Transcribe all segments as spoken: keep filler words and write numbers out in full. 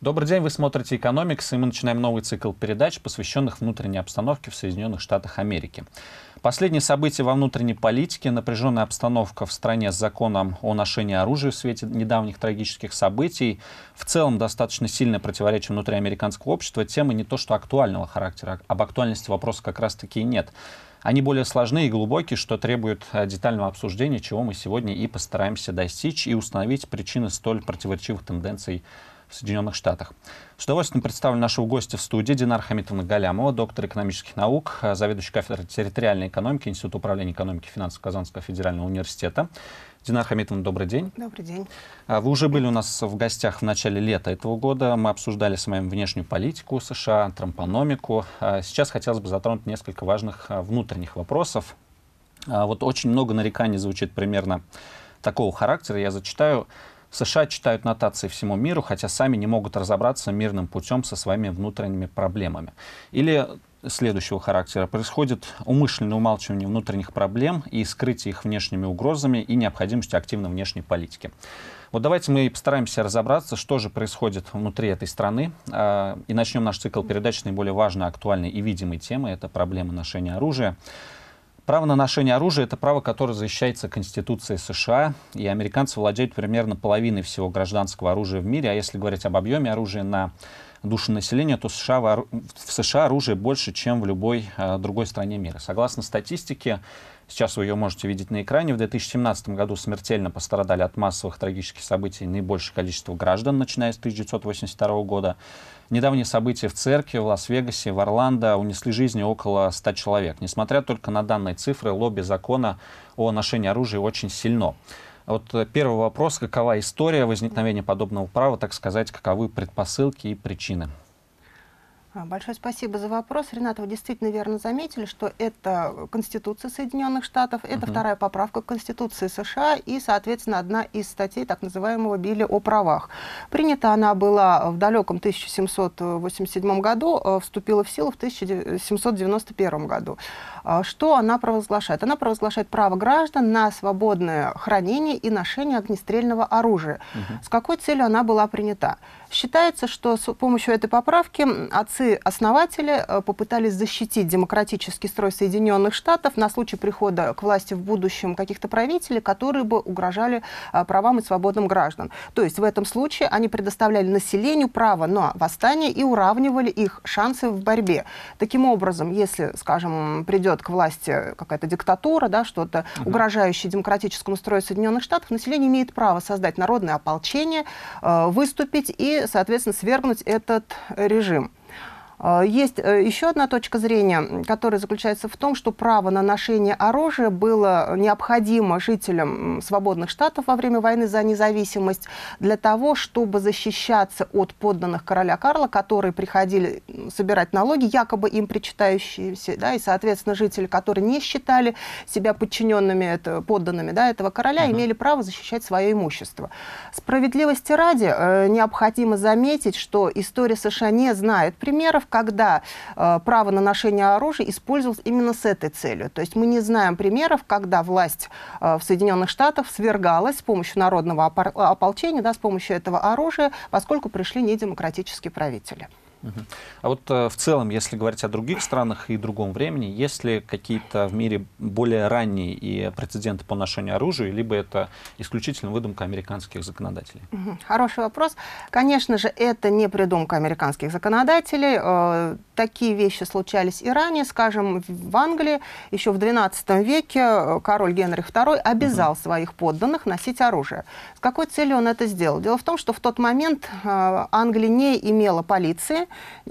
Добрый день, вы смотрите «Экономикс», и мы начинаем новый цикл передач, посвященных внутренней обстановке в Соединенных Штатах Америки. Последние события во внутренней политике, напряженная обстановка в стране с законом о ношении оружия в свете недавних трагических событий, в целом достаточно сильное противоречие внутри американского общества, темы не то что актуального характера, об актуальности вопроса как раз-таки и нет. Они более сложные и глубокие, что требует детального обсуждения, чего мы сегодня и постараемся достичь и установить причины столь противоречивых тенденций в Соединенных Штатах. С удовольствием представлю нашего гостя в студии. Динара Хамитовна Галямова, доктор экономических наук, заведующий кафедрой территориальной экономики Института управления экономики и финансов Казанского федерального университета. Динара Хамитовна, добрый день. Добрый день. Вы уже были у нас в гостях в начале лета этого года. Мы обсуждали с вами внешнюю политику США, трампономику. Сейчас хотелось бы затронуть несколько важных внутренних вопросов. Вот очень много нареканий звучит примерно такого характера. Я зачитаю. США читают нотации всему миру, хотя сами не могут разобраться мирным путем со своими внутренними проблемами. Или следующего характера. Происходит умышленное умалчивание внутренних проблем и скрытие их внешними угрозами и необходимостью активной внешней политики. Вот давайте мы постараемся разобраться, что же происходит внутри этой страны. И начнем наш цикл передач с наиболее важной, актуальной и видимой темы. Это проблема ношения оружия. Право на ношение оружия — это право, которое защищается Конституцией США, и американцы владеют примерно половиной всего гражданского оружия в мире. А если говорить об объеме оружия на душу населения, то США, в США оружие больше, чем в любой а, другой стране мира. Согласно статистике, сейчас вы ее можете видеть на экране, в две тысячи семнадцатом году смертельно пострадали от массовых трагических событий наибольшее количество граждан, начиная с тысяча девятьсот восемьдесят второго года. Недавние события в церкви, в Лас-Вегасе, в Орландо унесли жизни около ста человек. Несмотря только на данные цифры, лобби закона о ношении оружия очень сильно. Вот первый вопрос: какова история возникновения подобного права, так сказать, каковы предпосылки и причины? Большое спасибо за вопрос. Ренат, вы действительно верно заметили, что это Конституция Соединенных Штатов, это uh-huh. вторая поправка к Конституции США и, соответственно, одна из статей так называемого Билля о правах. Принята она была в далеком тысяча семьсот восемьдесят седьмом году, вступила в силу в тысяча семьсот девяносто первом году. Что она провозглашает? Она провозглашает право граждан на свободное хранение и ношение огнестрельного оружия. Uh-huh. С какой целью она была принята? Считается, что с помощью этой поправки отцы-основатели попытались защитить демократический строй Соединенных Штатов на случай прихода к власти в будущем каких-то правителей, которые бы угрожали правам и свободам граждан. То есть в этом случае они предоставляли населению право на восстание и уравнивали их шансы в борьбе. Таким образом, если, скажем, придет к власти какая-то диктатура, да, что-то uh-huh. угрожающее демократическому строю Соединенных Штатов, население имеет право создать народное ополчение, выступить и, соответственно, свергнуть этот режим. Есть еще одна точка зрения, которая заключается в том, что право на ношение оружия было необходимо жителям свободных штатов во время войны за независимость для того, чтобы защищаться от подданных короля Карла, которые приходили собирать налоги, якобы им причитающиеся, да, и, соответственно, жители, которые не считали себя подчиненными, это, подданными, да, этого короля, uh-huh. имели право защищать свое имущество. Справедливости ради, э, необходимо заметить, что история США не знает примеров, когда э, право на ношение оружия использовалось именно с этой целью. То есть мы не знаем примеров, когда власть э, в Соединенных Штатах свергалась с помощью народного ополчения, да, с помощью этого оружия, поскольку пришли недемократические правители. Uh-huh. А вот э, в целом, если говорить о других странах и другом времени, есть ли какие-то в мире более ранние и прецеденты по ношению оружия, либо это исключительно выдумка американских законодателей? Uh-huh. Хороший вопрос. Конечно же, это не придумка американских законодателей. Э, такие вещи случались и ранее. Скажем, в Англии еще в двенадцатом веке король Генрих второй обязал uh-huh. своих подданных носить оружие. С какой целью он это сделал? Дело в том, что в тот момент э, Англия не имела полиции,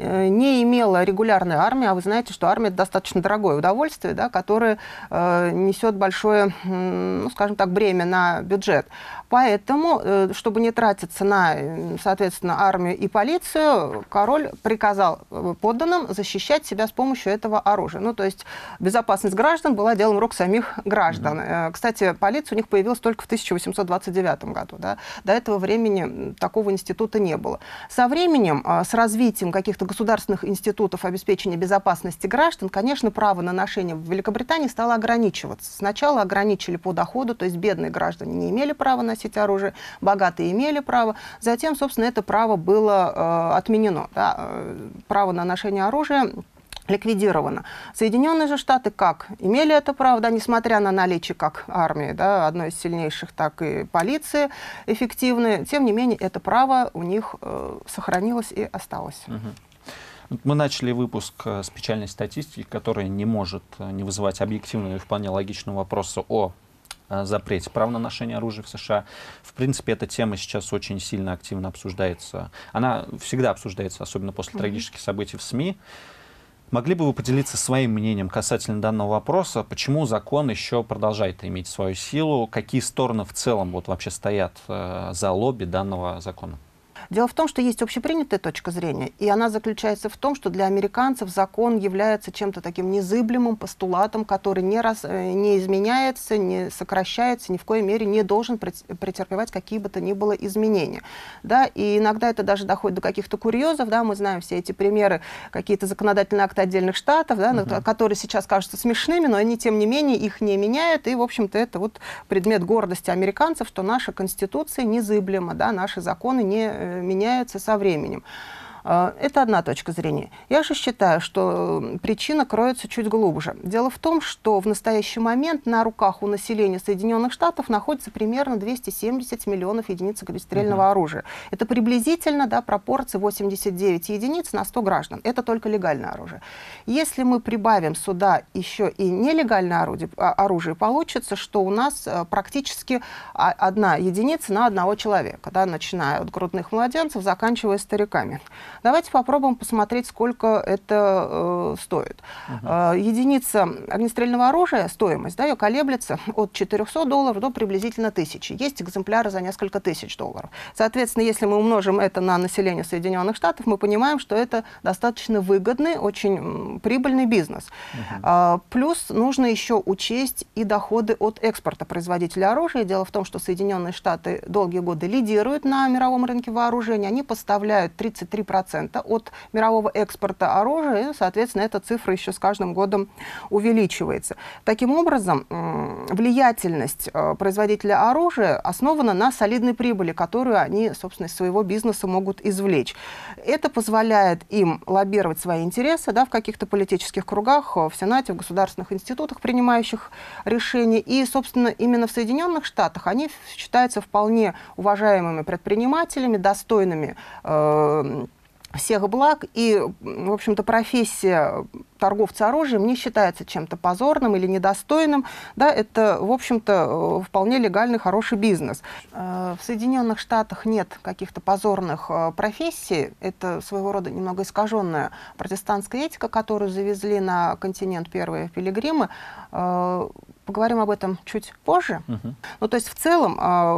не имела регулярной армии, а вы знаете, что армия — это достаточно дорогое удовольствие, да, которое э, несет большое, ну, скажем так, бремя на бюджет. Поэтому, э, чтобы не тратиться на, соответственно, армию и полицию, король приказал подданным защищать себя с помощью этого оружия. Ну, то есть безопасность граждан была делом рук самих граждан. Mm-hmm. Кстати, полиция у них появилась только в тысяча восемьсот двадцать девятом году. Да. До этого времени такого института не было. Со временем, с развитием каких-то государственных институтов обеспечения безопасности граждан, конечно, право на ношение в Великобритании стало ограничиваться. Сначала ограничили по доходу, то есть бедные граждане не имели права носить носить оружие, богатые имели право. Затем, собственно, это право было э, отменено. Да? Право на ношение оружия ликвидировано. Соединенные же Штаты как? Имели это право, да, несмотря на наличие как армии, да, одной из сильнейших, так и полиции эффективной, тем не менее, это право у них э, сохранилось и осталось. Угу. Мы начали выпуск с печальной статистики, которая не может не вызывать объективного и вполне логичного вопроса о запрете права на ношение оружия в США. В принципе, эта тема сейчас очень сильно активно обсуждается. Она всегда обсуждается, особенно после mm-hmm. трагических событий в СМИ. Могли бы вы поделиться своим мнением касательно данного вопроса? Почему закон еще продолжает иметь свою силу? Какие стороны в целом вот вообще стоят э, за лобби данного закона? Дело в том, что есть общепринятая точка зрения, и она заключается в том, что для американцев закон является чем-то таким незыблемым постулатом, который не, раз, не изменяется, не сокращается, ни в коей мере не должен претерпевать какие бы то ни было изменения. Да? И иногда это даже доходит до каких-то курьезов. Да? Мы знаем все эти примеры, какие-то законодательные акты отдельных штатов, да, uh-huh. которые сейчас кажутся смешными, но они, тем не менее, их не меняют. И, в общем-то, это вот предмет гордости американцев, что наша Конституция незыблема, да? Наши законы не меняются со временем. Это одна точка зрения. Я же считаю, что причина кроется чуть глубже. Дело в том, что в настоящий момент на руках у населения Соединенных Штатов находится примерно двести семьдесят миллионов единиц огнестрельного uh-huh. оружия. Это приблизительно, да, пропорция восемьдесят девять единиц на сто граждан. Это только легальное оружие. Если мы прибавим сюда еще и нелегальное оружие, оружие получится, что у нас практически одна единица на одного человека, да, начиная от грудных младенцев, заканчивая стариками. Давайте попробуем посмотреть, сколько это э, стоит. Uh-huh. э, единица огнестрельного оружия, стоимость, да, ее колеблется от четырёхсот долларов до приблизительно тысячи. Есть экземпляры за несколько тысяч долларов. Соответственно, если мы умножим это на население Соединенных Штатов, мы понимаем, что это достаточно выгодный, очень прибыльный бизнес. Uh-huh. э, плюс нужно еще учесть и доходы от экспорта производителя оружия. Дело в том, что Соединенные Штаты долгие годы лидируют на мировом рынке вооружений. Они поставляют тридцать три процента от мирового экспорта оружия, и, соответственно, эта цифра еще с каждым годом увеличивается. Таким образом, влиятельность производителя оружия основана на солидной прибыли, которую они, собственно, из своего бизнеса могут извлечь. Это позволяет им лоббировать свои интересы, да, в каких-то политических кругах, в Сенате, в государственных институтах, принимающих решения. И, собственно, именно в Соединенных Штатах они считаются вполне уважаемыми предпринимателями, достойными э, всех благ, и, в общем-то, профессия торговца оружием не считается чем-то позорным или недостойным. Да, это, в общем-то, вполне легальный, хороший бизнес. В Соединенных Штатах нет каких-то позорных профессий. Это своего рода немного искаженная протестантская этика, которую завезли на континент первые пилигримы. Поговорим об этом чуть позже. Uh-huh. Ну, то есть в целом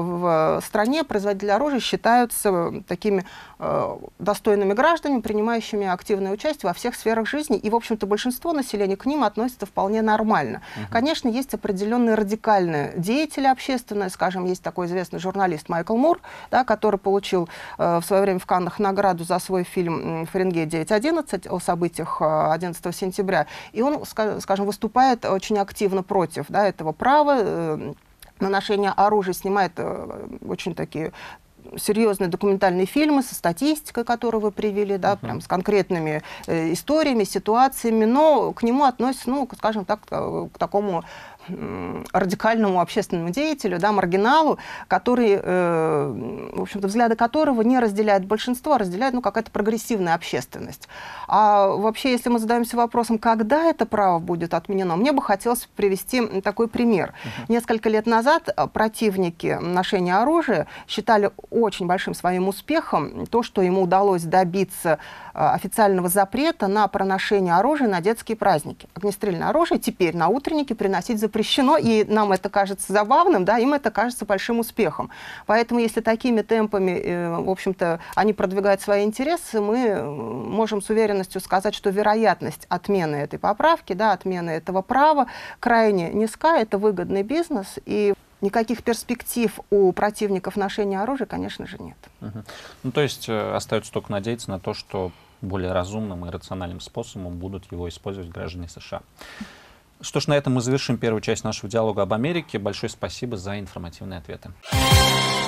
в стране производители оружия считаются такими достойными гражданами, принимающими активное участие во всех сферах жизни, и, в общем-то, большинство населения к ним относится вполне нормально. Uh-huh. Конечно, есть определенные радикальные деятели общественные, скажем, есть такой известный журналист Майкл Мур, да, который получил э, в свое время в Каннах награду за свой фильм «Фаренгейт девятьсот одиннадцать» о событиях одиннадцатого сентября, и он, скажем, выступает очень активно против, да, этого права э, на ношение оружия, снимает э, очень такие серьезные документальные фильмы со статистикой, которую вы привели, да, uh-huh. прям с конкретными э, историями, ситуациями, но к нему относятся, ну, скажем так, к, к такому радикальному общественному деятелю, да, маргиналу, который, э, в общем-то, взгляды которого не разделяет большинство, а разделяет, ну, какая-то прогрессивная общественность. А вообще, если мы задаемся вопросом, когда это право будет отменено, мне бы хотелось привести такой пример. Uh-huh. Несколько лет назад противники ношения оружия считали очень большим своим успехом то, что ему удалось добиться официального запрета на проношение оружия на детские праздники. Огнестрельное оружие теперь на утренники приносить запрещено, и нам это кажется забавным, да, им это кажется большим успехом. Поэтому, если такими темпами, в общем-то, они продвигают свои интересы, мы можем с уверенностью сказать, что вероятность отмены этой поправки, да, отмены этого права крайне низка, это выгодный бизнес, и никаких перспектив у противников ношения оружия, конечно же, нет. Угу. Ну, то есть э, остается только надеяться на то, что более разумным и рациональным способом будут его использовать граждане США. Что ж, на этом мы завершим первую часть нашего диалога об Америке. Большое спасибо за информативные ответы.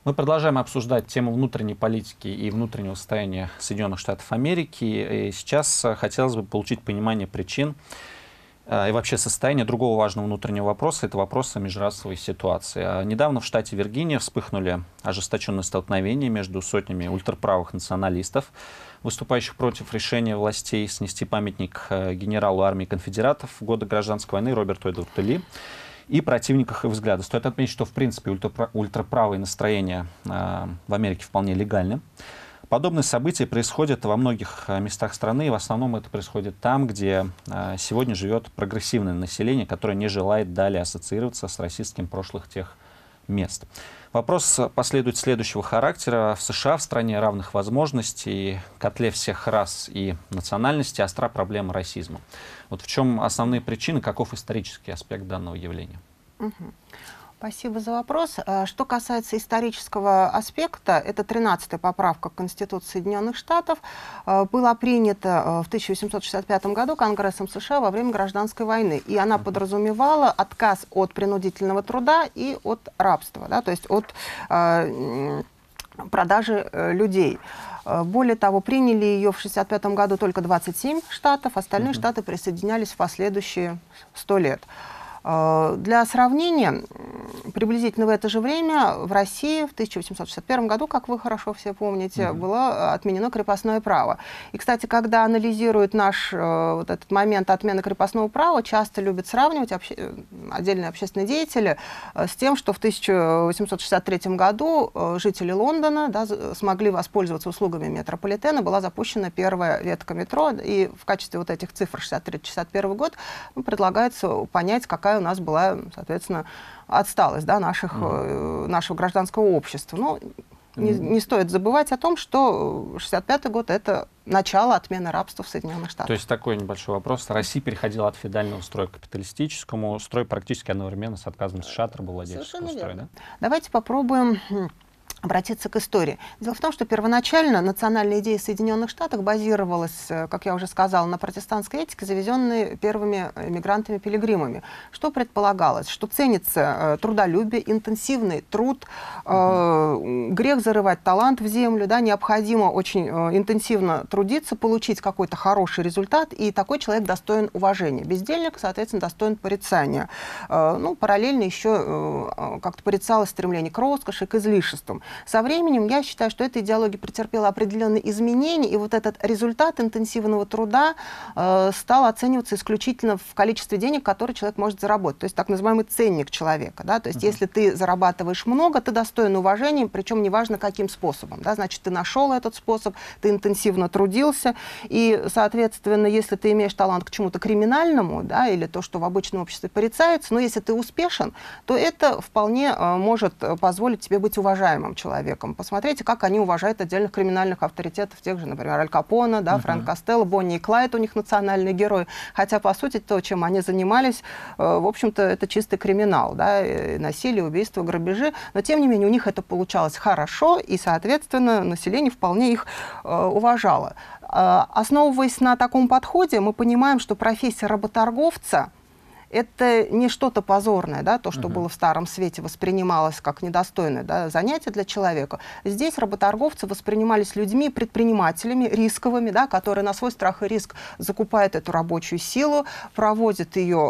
Мы продолжаем обсуждать тему внутренней политики и внутреннего состояния Соединенных Штатов Америки. И сейчас хотелось бы получить понимание причин и вообще состояние другого важного внутреннего вопроса. Это вопрос о межрасовой ситуации. Недавно в штате Виргиния вспыхнули ожесточенные столкновения между сотнями ультраправых националистов, выступающих против решения властей снести памятник генералу армии конфедератов в годы гражданской войны Роберту Эдварду Ли, и противниках их взгляда. Стоит отметить, что в принципе ультра ультраправые настроения э, в Америке вполне легальны. Подобные события происходят во многих местах страны, и в основном это происходит там, где э, сегодня живет прогрессивное население, которое не желает далее ассоциироваться с расистским прошлым тех мест. Вопрос последует следующего характера. В США, в стране равных возможностей, котле всех рас и национальностей, остра проблема расизма. Вот в чем основные причины, каков исторический аспект данного явления? Угу. Спасибо за вопрос. Что касается исторического аспекта, это тринадцатая поправка к Конституции Соединенных Штатов, была принята в тысяча восемьсот шестьдесят пятом году Конгрессом США во время Гражданской войны. И она подразумевала отказ от принудительного труда и от рабства, да, то есть от э, продажи э, людей. Более того, приняли ее в шестьдесят пятом году только двадцать семь штатов, остальные uh-huh. штаты присоединялись в последующие сто лет. Для сравнения, приблизительно в это же время в России в тысяча восемьсот шестьдесят первом году, как вы хорошо все помните, mm-hmm. было отменено крепостное право. И, кстати, когда анализируют наш вот этот момент отмены крепостного права, часто любят сравнивать обще... отдельные общественные деятели с тем, что в тысяча восемьсот шестьдесят третьем году жители Лондона, да, смогли воспользоваться услугами метрополитена, была запущена первая ветка метро, и в качестве вот этих цифр шестьдесят третий — шестьдесят первый год ну, предлагается понять, какая у нас была, соответственно, отсталость, да, наших, mm-hmm. нашего гражданского общества. Ну, не, mm-hmm. не стоит забывать о том, что шестьдесят пятый год — это начало отмены рабства в Соединенных Штатах. То есть такой небольшой вопрос. Россия переходила от феодального строя к капиталистическому строю практически одновременно с отказом США от рабовладельческого строя. Да? Давайте попробуем обратиться к истории. Дело в том, что первоначально национальная идея Соединенных Штатов базировалась, как я уже сказала, на протестантской этике, завезенной первыми мигрантами-пилигримами. Что предполагалось? Что ценится трудолюбие, интенсивный труд, э, грех зарывать талант в землю, да, необходимо очень э, интенсивно трудиться, получить какой-то хороший результат, и такой человек достоин уважения. Бездельник, соответственно, достоин порицания. Э, ну, параллельно еще э, как-то порицалось стремление к роскоши, к излишествам. Со временем я считаю, что эта идеология претерпела определенные изменения, и вот этот результат интенсивного труда э, стал оцениваться исключительно в количестве денег, которые человек может заработать. То есть так называемый ценник человека. Да? То есть uh-huh. если ты зарабатываешь много, ты достоин уважения, причем неважно каким способом. Да? Значит, ты нашел этот способ, ты интенсивно трудился, и, соответственно, если ты имеешь талант к чему-то криминальному, да, или то, что в обычном обществе порицается, но если ты успешен, то это вполне э, может позволить тебе быть уважаемым человеком. Посмотрите, как они уважают отдельных криминальных авторитетов, тех же, например, Аль Капоне, да, uh-huh. Фрэнк Костелло, Бонни и Клайд, у них национальные герои. Хотя, по сути, то, чем они занимались, э, в общем-то, это чистый криминал, да, насилие, убийство, грабежи. Но, тем не менее, у них это получалось хорошо, и, соответственно, население вполне их э, уважало. Э, основываясь на таком подходе, мы понимаем, что профессия работорговца это не что-то позорное, да, то, что uh-huh. было в Старом Свете, воспринималось как недостойное, да, занятие для человека. Здесь работорговцы воспринимались людьми, предпринимателями, рисковыми, да, которые на свой страх и риск закупают эту рабочую силу, проводят ее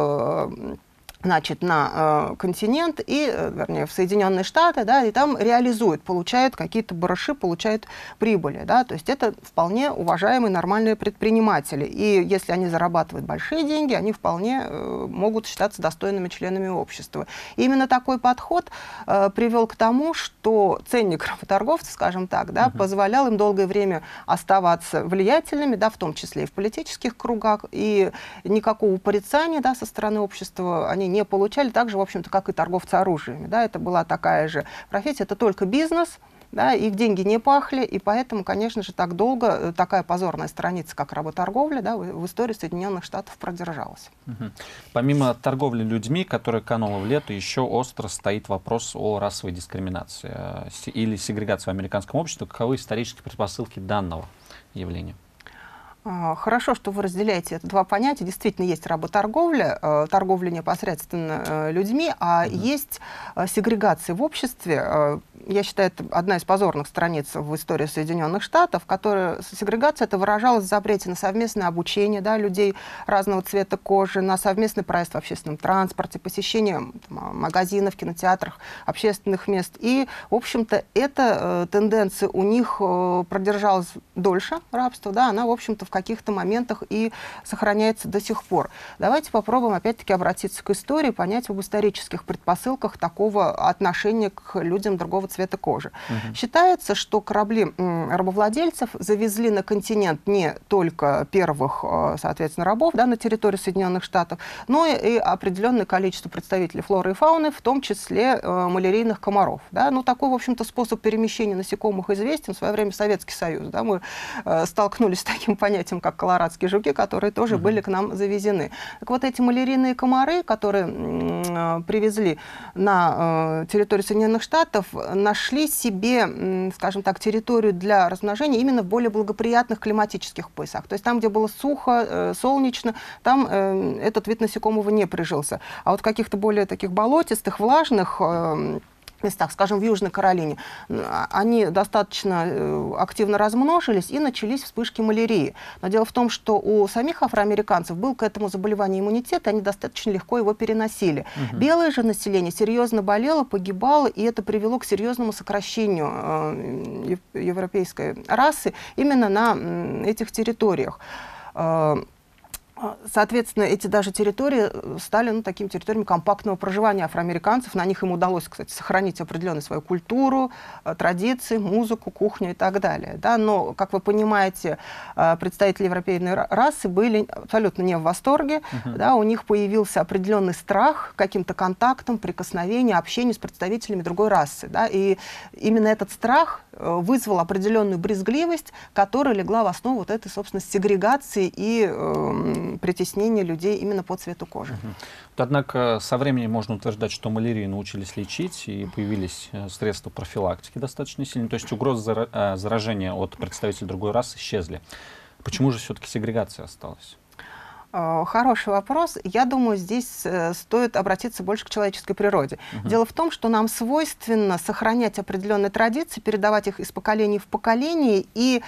э, значит, на э, континент, и, э, вернее, в Соединенные Штаты, да, и там реализуют, получают какие-то барыши, получают прибыли. Да, то есть это вполне уважаемые, нормальные предприниматели. И если они зарабатывают большие деньги, они вполне э, могут считаться достойными членами общества. И именно такой подход э, привел к тому, что ценник работорговцев, скажем так, да, uh-huh. позволял им долгое время оставаться влиятельными, да, в том числе и в политических кругах, и никакого порицания, да, со стороны общества они не получали, так же, в общем-то, как и торговцы оружиями. Да, это была такая же профессия, это только бизнес, да, их деньги не пахли, и поэтому, конечно же, так долго такая позорная страница, как работорговля, да, в, в истории Соединенных Штатов продержалась. Угу. Помимо торговли людьми, которая канула в лету, еще остро стоит вопрос о расовой дискриминации или сегрегации в американском обществе. Каковы исторические предпосылки данного явления? Хорошо, что вы разделяете это два понятия. Действительно, есть работорговля, торговля непосредственно людьми, а uh-huh. есть сегрегация в обществе, я считаю, это одна из позорных страниц в истории Соединенных Штатов, которая сегрегация это выражалась в запрете на совместное обучение, да, людей разного цвета кожи, на совместный проезд в общественном транспорте, посещение там, магазинов, кинотеатрах, общественных мест. И, в общем-то, эта э, тенденция у них э, продержалась дольше, рабство, да, она, в общем-то, в каких-то моментах и сохраняется до сих пор. Давайте попробуем, опять-таки, обратиться к истории, понять об исторических предпосылках такого отношения к людям другого цвета кожи. Uh-huh. Считается, что корабли м, рабовладельцев завезли на континент не только первых, соответственно, рабов, да, на территории Соединенных Штатов, но и, и определенное количество представителей флоры и фауны, в том числе э, малярийных комаров. Да. Ну, такой, в общем-то, способ перемещения насекомых известен. В свое время Советский Союз. Да, мы э, столкнулись с таким понятием, как колорадские жуки, которые тоже uh-huh. были к нам завезены. Так вот, эти малярийные комары, которые э, привезли на э, территорию Соединенных Штатов, нашли себе, скажем так, территорию для размножения именно в более благоприятных климатических поясах. То есть там, где было сухо, солнечно, там этот вид насекомого не прижился. А вот в каких-то более таких болотистых, влажных местах, скажем, в Южной Каролине, они достаточно активно размножились и начались вспышки малярии. Но дело в том, что у самих афроамериканцев был к этому заболеванию иммунитет, и они достаточно легко его переносили. Угу. Белое же население серьезно болело, погибало, и это привело к серьезному сокращению европейской расы именно на этих территориях. Соответственно, эти даже территории стали ну, такими территориями компактного проживания афроамериканцев. На них им удалось, кстати, сохранить определенную свою культуру, традиции, музыку, кухню и так далее. Да? Но, как вы понимаете, представители европейской расы были абсолютно не в восторге. Uh-huh. Да? У них появился определенный страх каким-то контактом, прикосновением, общением с представителями другой расы. Да? И именно этот страх вызвал определенную брезгливость, которая легла в основу вот этой, собственно, сегрегации и э, притеснения людей именно по цвету кожи. Uh-huh. Однако со временем можно утверждать, что малярию научились лечить, и появились средства профилактики достаточно сильные, то есть угрозы заражения от представителей другой расы исчезли. Почему же все-таки сегрегация осталась? Хороший вопрос. Я думаю, здесь э, стоит обратиться больше к человеческой природе. Uh-huh. Дело в том, что нам свойственно сохранять определенные традиции, передавать их из поколения в поколение, и,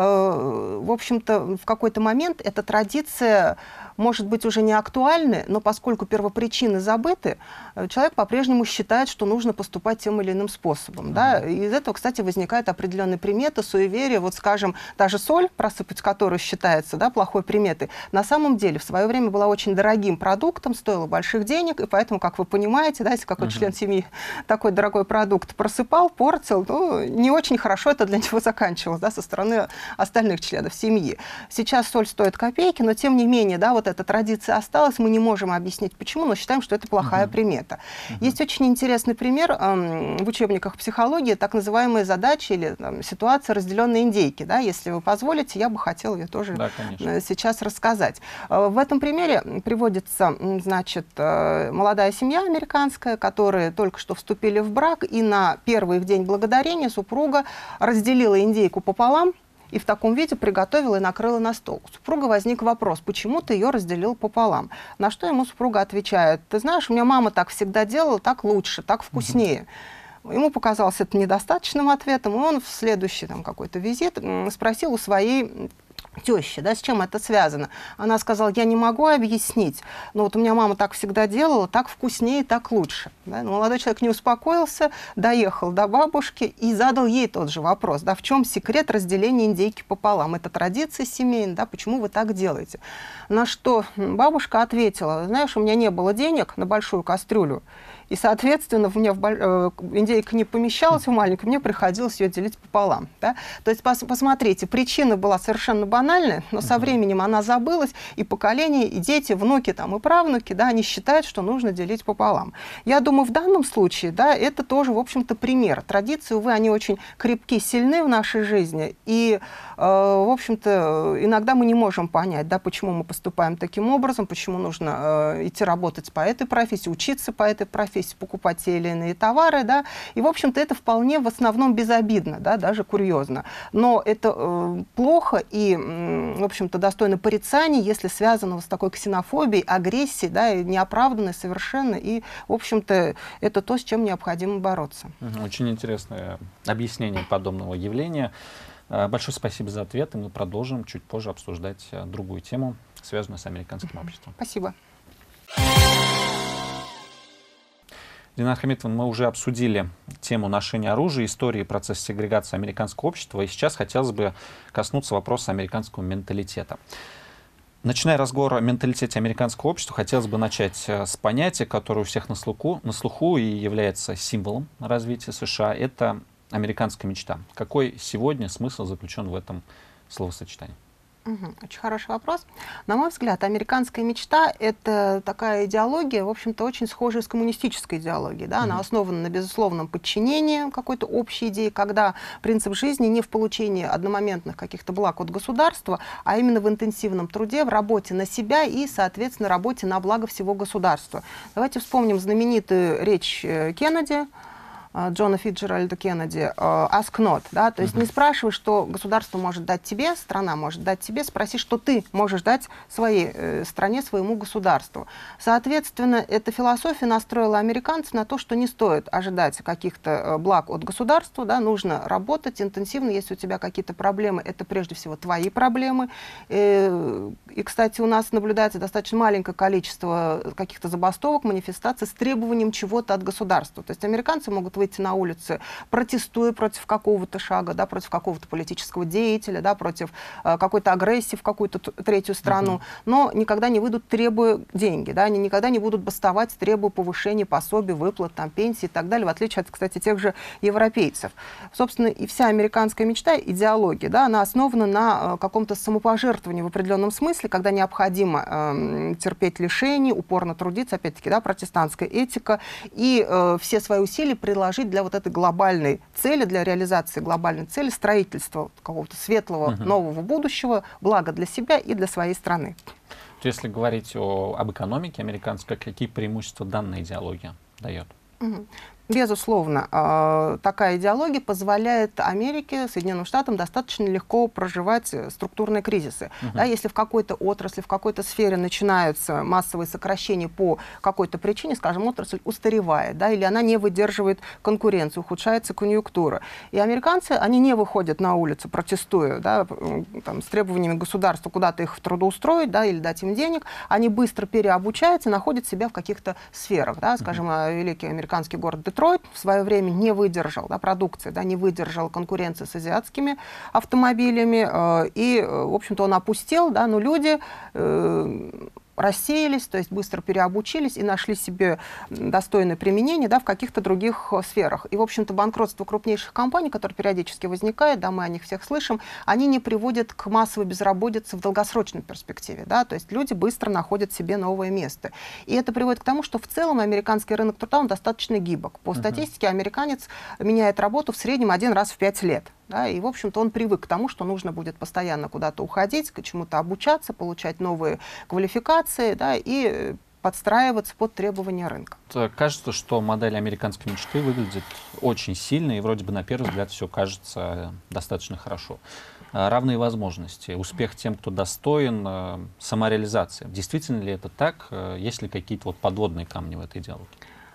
э, в общем-то, в какой-то момент эта традиция может быть уже не актуальны, но поскольку первопричины забыты, человек по-прежнему считает, что нужно поступать тем или иным способом. Uh-huh. Да? И из этого, кстати, возникают определенные приметы, суеверия. Вот, скажем, даже соль, просыпать которую считается да, плохой приметой, на самом деле в свое время была очень дорогим продуктом, стоила больших денег, и поэтому, как вы понимаете, да, если какой-то uh-huh. член семьи такой дорогой продукт просыпал, портил, ну, не очень хорошо это для него заканчивалось да, со стороны остальных членов семьи. Сейчас соль стоит копейки, но тем не менее, да, вот эта традиция осталась, мы не можем объяснить почему, но считаем, что это плохая uh-huh. примета. Uh-huh. Есть очень интересный пример эм, в учебниках психологии, так называемые задачи или там, ситуация разделенной индейки. Да, если вы позволите, я бы хотела ее тоже да, сейчас рассказать. В этом примере приводится, значит, молодая семья американская, которые только что вступили в брак, и на первый их день благодарения супруга разделила индейку пополам и в таком виде приготовила и накрыла на стол. У супруга возник вопрос, почему ты ее разделил пополам? На что ему супруга отвечает, ты знаешь, у меня мама так всегда делала, так лучше, так вкуснее. Mm-hmm. Ему показалось это недостаточным ответом, и он в следующий там, какой-то визит спросил у своей тещи, да, с чем это связано. Она сказала, я не могу объяснить, но вот у меня мама так всегда делала, так вкуснее, так лучше. Да? Молодой человек не успокоился, доехал до бабушки и задал ей тот же вопрос, да, в чем секрет разделения индейки пополам? Это традиция семейная, да, почему вы так делаете? На что бабушка ответила, знаешь, у меня не было денег на большую кастрюлю, и, соответственно, у меня в, э, индейка не помещалась в маленькую, мне приходилось ее делить пополам. Да? То есть, пос, посмотрите, причина была совершенно банальная, но со временем она забылась, и поколения, и дети, внуки там, и правнуки, да, они считают, что нужно делить пополам. Я думаю, в данном случае да, это тоже, в общем-то, пример. Традиции, увы, они очень крепки, сильны в нашей жизни, и, э, в общем-то, иногда мы не можем понять, да, почему мы поступаем таким образом, почему нужно э, идти работать по этой профессии, учиться по этой профессии. профессию покупать те или иные товары, да, и, в общем-то, это вполне в основном безобидно, да, даже курьезно. Но это э, плохо и, э, в общем-то, достойно порицания, если связано с такой ксенофобией, агрессией, да, и неоправданной совершенно, и, в общем-то, это то, с чем необходимо бороться. Очень интересное объяснение подобного явления. Большое спасибо за ответ, и мы продолжим чуть позже обсуждать другую тему, связанную с американским обществом. Спасибо. Динар Хамитовна, мы уже обсудили тему ношения оружия, истории и процесс сегрегации американского общества, и сейчас хотелось бы коснуться вопроса американского менталитета. Начиная разговор о менталитете американского общества, хотелось бы начать с понятия, которое у всех на слуху, на слуху и является символом развития США. Это американская мечта. Какой сегодня смысл заключен в этом словосочетании? Угу. Очень хороший вопрос. На мой взгляд, американская мечта — это такая идеология, в общем-то, очень схожая с коммунистической идеологией. Да? Она угу. основана на безусловном подчинении какой-то общей идеи, когда принцип жизни не в получении одномоментных каких-то благ от государства, а именно в интенсивном труде, в работе на себя и, соответственно, работе на благо всего государства. Давайте вспомним знаменитую речь Кеннеди, Джона Фитджеральда Кеннеди, ask not, да, то есть uh-huh. не спрашивай, что государство может дать тебе, страна может дать тебе, спроси, что ты можешь дать своей э, стране, своему государству. Соответственно, эта философия настроила американцев на то, что не стоит ожидать каких-то э, благ от государства, да, нужно работать интенсивно, если у тебя какие-то проблемы, это прежде всего твои проблемы. Э, и, кстати, у нас наблюдается достаточно маленькое количество каких-то забастовок, манифестаций с требованием чего-то от государства. То есть американцы могут выйти на улицы, протестуя против какого-то шага, да, против какого-то политического деятеля, да, против э, какой-то агрессии в какую-то третью страну, uh-huh. но никогда не выйдут, требуя деньги, да, они никогда не будут бастовать, требуя повышения пособий, выплат, там, пенсий и так далее, в отличие от, кстати, тех же европейцев. Собственно, и вся американская мечта, идеология, да, она основана на э, каком-то самопожертвовании в определенном смысле, когда необходимо э, терпеть лишений, упорно трудиться, опять-таки, да, протестантская этика, и э, все свои усилия приложить для вот этой глобальной цели, для реализации глобальной цели, строительства какого-то светлого uh-huh. нового будущего, блага для себя и для своей страны. Если говорить о, об экономике американской, какие преимущества данная идеология дает? Uh-huh. Безусловно, э, такая идеология позволяет Америке, Соединенным Штатам достаточно легко проживать структурные кризисы. Uh-huh. Да, если в какой-то отрасли, в какой-то сфере начинаются массовые сокращения по какой-то причине, скажем, отрасль устаревает, да, или она не выдерживает конкуренцию, ухудшается конъюнктура. И американцы, они не выходят на улицу, протестуя, да, там, с требованиями государства куда-то их трудоустроить, да, или дать им денег, они быстро переобучаются, находят себя в каких-то сферах. Да, скажем, uh-huh. великий американский город Детройт в свое время не выдержал, да, продукция, да, не выдержала конкуренции с азиатскими автомобилями, э, и, в общем-то, он опустел, да, но люди э, рассеялись, то есть быстро переобучились и нашли себе достойное применение, да, в каких-то других сферах. И, в общем-то, банкротство крупнейших компаний, которые периодически возникает, да, мы о них всех слышим, они не приводят к массовой безработице в долгосрочной перспективе. Да, то есть люди быстро находят себе новое место. И это приводит к тому, что в целом американский рынок труда он достаточно гибок. По uh-huh. статистике, американец меняет работу в среднем один раз в пять лет. Да, и, в общем-то, он привык к тому, что нужно будет постоянно куда-то уходить, к чему-то обучаться, получать новые квалификации, да, и подстраиваться под требования рынка. Кажется, что модель американской мечты выглядит очень сильно, и вроде бы на первый взгляд все кажется достаточно хорошо. Равные возможности, успех тем, кто достоин, самореализация. Действительно ли это так? Есть ли какие-то вот подводные камни в этой идеологии?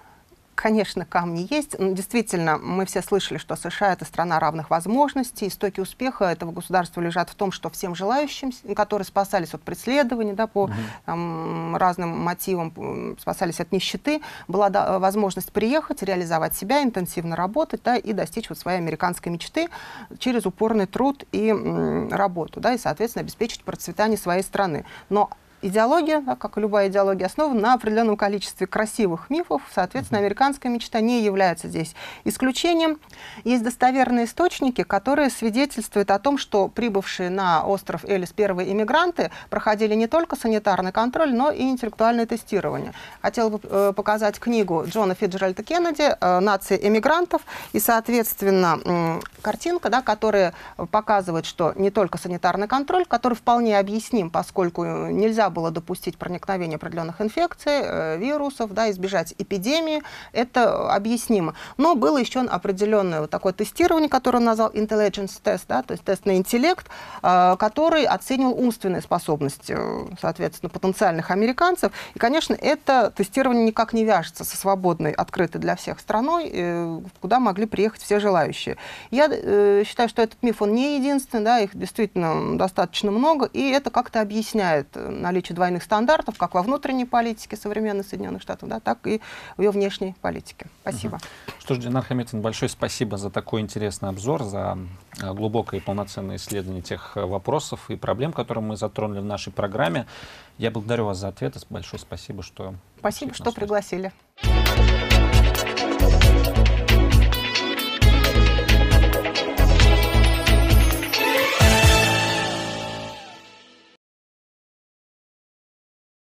Конечно, камни есть. Но действительно, мы все слышали, что США — это страна равных возможностей. Истоки успеха этого государства лежат в том, что всем желающим, которые спасались от преследований, да, по uh-huh. там, разным мотивам, спасались от нищеты, была да, возможность приехать, реализовать себя, интенсивно работать, да, и достичь вот своей американской мечты через упорный труд и м, работу, да, и, соответственно, обеспечить процветание своей страны. Но идеология, да, как и любая идеология, основана на определенном количестве красивых мифов. Соответственно, американская мечта не является здесь исключением. Есть достоверные источники, которые свидетельствуют о том, что прибывшие на остров Эллис первые иммигранты проходили не только санитарный контроль, но и интеллектуальное тестирование. Хотела бы э, показать книгу Джона Фитджеральда Кеннеди э, «Нация эмигрантов». И, соответственно, э, картинка, да, которая показывает, что не только санитарный контроль, который вполне объясним, поскольку нельзя было допустить проникновение определенных инфекций, э, вирусов, да, избежать эпидемии, это объяснимо. Но было еще определенное вот такое тестирование, которое он назвал intelligence test, да, то есть тест на интеллект, э, который оценивал умственные способности, соответственно, потенциальных американцев. И, конечно, это тестирование никак не вяжется со свободной, открытой для всех страной, э, куда могли приехать все желающие. Я э, считаю, что этот миф, он не единственный, да, их действительно достаточно много, и это как-то объясняет наличие двойных стандартов как во внутренней политике современных Соединенных Штатов, да, так и в ее внешней политике. Спасибо. Угу. Что ж, Динар Хамитовна, большое спасибо за такой интересный обзор, за глубокое и полноценное исследование тех вопросов и проблем, которые мы затронули в нашей программе. Я благодарю вас за ответы. Большое спасибо, что... Спасибо, что пригласили.